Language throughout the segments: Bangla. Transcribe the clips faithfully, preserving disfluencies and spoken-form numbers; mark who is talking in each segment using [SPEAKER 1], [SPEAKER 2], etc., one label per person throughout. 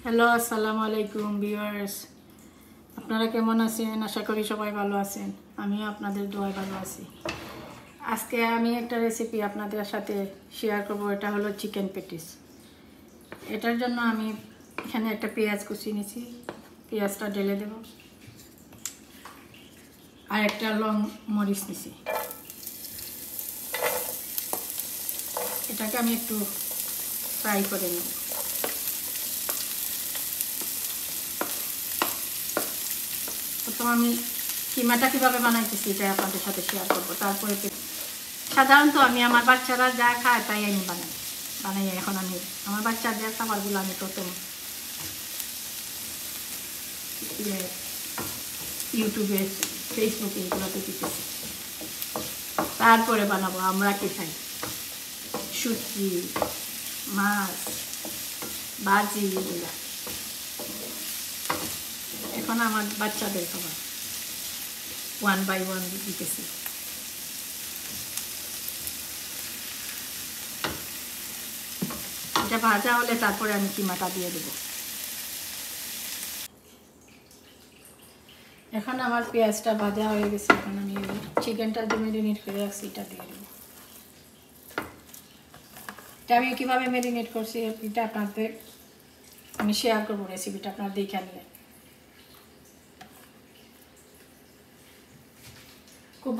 [SPEAKER 1] হ্যালো, আসসালামু আলাইকুম ভিউয়ার্স। আপনারা কেমন আছেন? আশা করি সবাই ভালো আছেন। আমিও আপনাদের দোয়ায় ভালো আছি। আজকে আমি একটা রেসিপি আপনাদের সাথে শেয়ার করব। এটা হলো চিকেন প্যাটিস। এটার জন্য আমি এখানে একটা পেঁয়াজ কুচি নিয়েছি, পেঁয়াজটা ঢেলে দেব। আর একটা লং মরিচ নিয়েছি, এটাকে আমি একটু ফ্রাই করে নেব। প্রথম আমি কিমাটা কীভাবে বানাইতেছি এটা আপনাদের সাথে শেয়ার করবো। তারপরে সাধারণত আমি আমার বাচ্চারা যা খায় তাই আমি বানাই বানাই এখন আমি আমার বাচ্চাদের খাবারগুলো আমি প্রথম ইউটিউবে, ফেসবুকে এগুলোতে দিতেছি, তারপরে বানাবো আমরা কি খাই, শুটকি, মাছ, ভাজি, এগুলা এখন আমার বাচ্চাদের খাবার ওয়ান বাই ওয়ান দিতেছি। এটা ভাজা হলে তারপরে আমি কিমাটা দিয়ে দেব। এখন আমার পেঁয়াজটা ভাজা হয়ে গেছে। এখন আমি চিকেনটা যে ম্যারিনেট করে রাখছি এটা দিয়ে দেবো। এটা আমি কীভাবে ম্যারিনেট করছি এটা আপনাদের আমি শেয়ার করবো, রেসিপিটা আপনারা দেখে নিলেন। খুব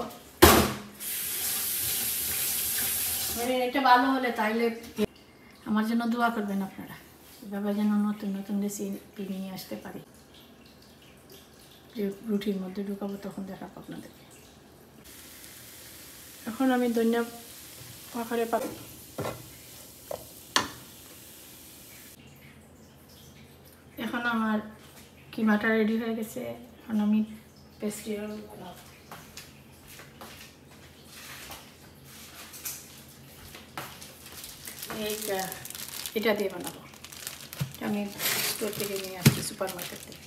[SPEAKER 1] ম্যারিনেটটা ভালো হলে তাইলে আমার জন্য দোয়া করবেন আপনারা, এভাবে যেন নতুন নতুন রেসিপি নিয়ে আসতে পারি। যে রুটির মধ্যে ঢুকাবো তখন দেখাবো আপনাদেরকে। এখন আমি ধনিয়া পাখরে পাবো। এখন আমার কিমাটা রেডি হয়ে গেছে। এখন আমি পেস্ট্রি বানাবো। এইটা এটা দিয়ে বানাবো। আমি স্টোর থেকে নিয়ে আসছি, সুপার মার্কেট থেকে।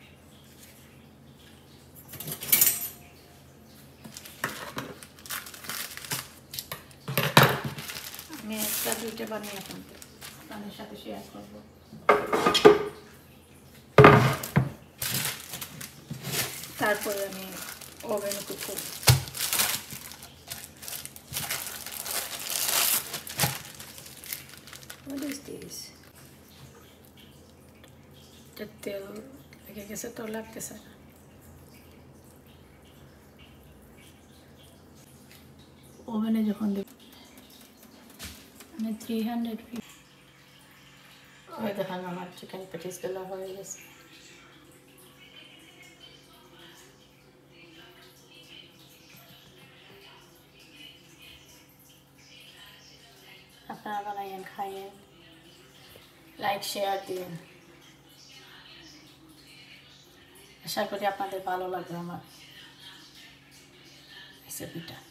[SPEAKER 1] আমি একটা দুইটা বানিয়ে এখন আপনাদের সাথে শেয়ার করবো। তারপরে আমি ওভেনে কুক করব। What is this? তেল লেগে গেছে তো লাগতেছে না। ওভেনে যখন দেব আমি থ্রি হান্ড্রেড ওই দেখেন আমার চিকেন প্যাটিসগুলো হয়ে গেছে। আপনারা বানাইয়েন, খাইয়েন, লাইক শেয়ার দিন। আশা করি আপনাদের ভালো লাগবে আমার রেসিপিটা।